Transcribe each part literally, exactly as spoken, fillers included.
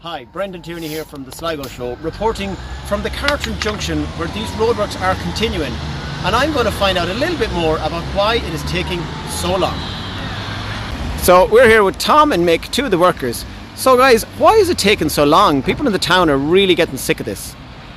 Hi, Brendan Tierney here from the Sligo Show, reporting from the Cartron Junction where these roadworks are continuing, and I'm going to find out a little bit more about why it is taking so long. So we're here with Tom and Mick, two of the workers. So guys, why is it taking so long? People in the town are really getting sick of this.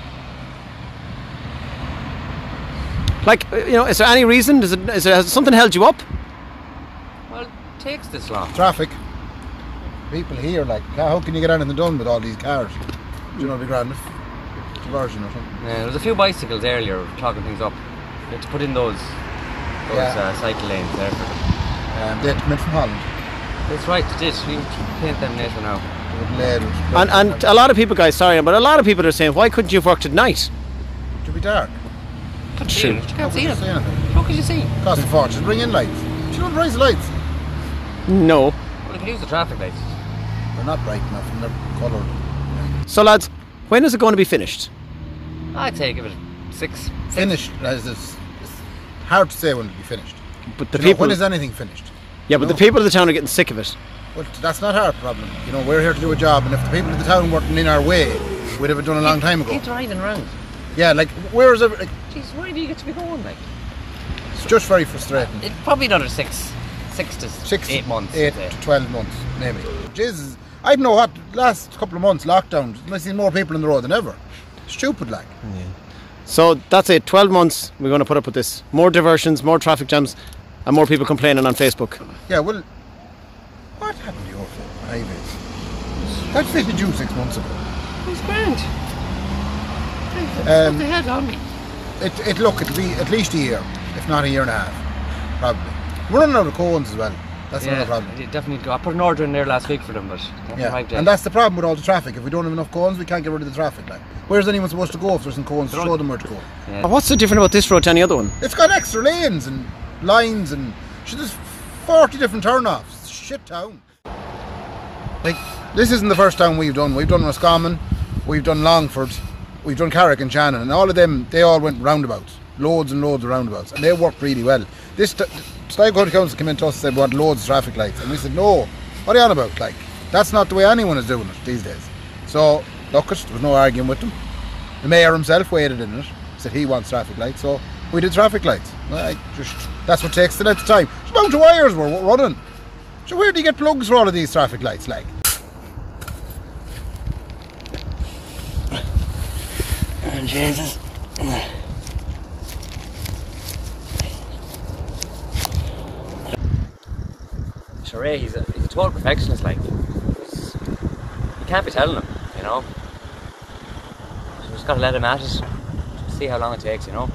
Like, you know, is there any reason? Does it, is there, has something held you up? Well, it takes this long. Traffic. People here, like, how can you get anything done with all these cars? Do you know, the grand diversion or something? Yeah, there was a few bicycles earlier clogging things up. You had to put in those those Yeah. uh, cycle lanes there for them. Um, they had to come in from Holland. That's right, it is. We paint them later now. They were delayed with- And, and a lot of people, guys, sorry, but a lot of people are saying, why couldn't you have worked at night? It would be dark. Can't True. see it. You can't see Can't it. see anything. How could you see? Cost a fortune. Bring in lights. Do you know the price of lights? No. Well, you can use the traffic lights. They're not bright enough and they're coloured. So lads, when is it going to be finished? I'd say give it six. Finished, as it's, it's hard to say when it'll be finished. But the You know, people, when is anything finished? yeah, but know? the people of the town are getting sick of it. Well, that's not our problem. You know, we're here to do a job, and if the people of the town weren't in our way, we'd have it done a long time ago. Keep driving around. Yeah, like, where is it? Like, Jeez, why do you get to be going like? it's just very frustrating. It's probably another six, six to Six, eight months. eight I'd to say. twelve months, maybe. Jesus, I don't know what last couple of months lockdown. I've seen more people on the road than ever. Stupid, like. So that's it, twelve months we're going to put up with this. More diversions, more traffic jams, and more people complaining on Facebook. Yeah, well, what happened to your highways? That fitted you six months ago. It's grand. Um, What the hell on me? It, it look, it'll be at least a year, if not a year and a half, probably. We're running out of cones as well. That's another problem. I definitely go. I put an order in there last week for them, but nothing Yeah, arrived yet. and that's the problem with all the traffic. If we don't have enough cones, we can't get rid of the traffic. Like, where's anyone supposed to go if there's some cones to They're show on- them where to go? Yeah. What's so different about this road to any other one? It's got extra lanes and lines and shit, there's forty different turn-offs. Shit town. Like, this isn't the first town we've done. We've done Roscommon, we've done Longford, we've done Carrick and Shannon, and all of them, they all went roundabouts. Loads and loads of roundabouts, and they worked really well. This t- Sligo County Council came in to us and said we want loads of traffic lights, and we said no. What are you on about? Like, that's not the way anyone is doing it these days. So look, there was no arguing with them. The mayor himself waded in it, said he wants traffic lights, so we did traffic lights. Like, just that's what takes the next time. It's amount of wires we're running. So where do you get plugs for all of these traffic lights? Like, Oh, Jesus. Sure, he's a, he's a total perfectionist, like. He's- You can't be telling him, you know. You just gotta let him at it. See how long it takes, you know.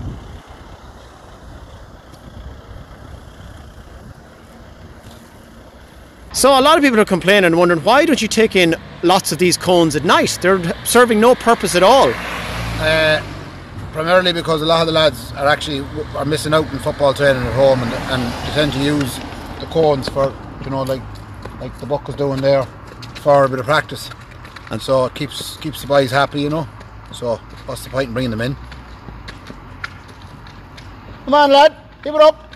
So a lot of people are complaining and wondering, why don't you take in lots of these cones at night? They're serving no purpose at all. Uh, primarily because a lot of the lads are actually are missing out on football training at home, and, and they tend to use the cones for, you know, like like the buck was doing there, for a bit of practice, and so it keeps keeps the boys happy, you know. So what's the point in bringing them in? Come on, lad, give it up.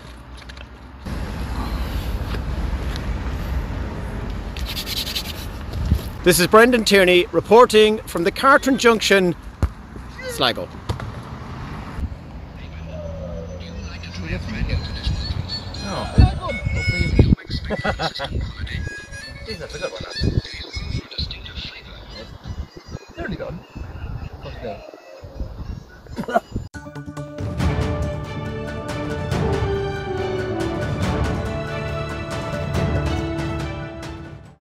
This is Brendan Tierney reporting from the Cartron Junction, Sligo. Jeez, that's a good one. Nearly done.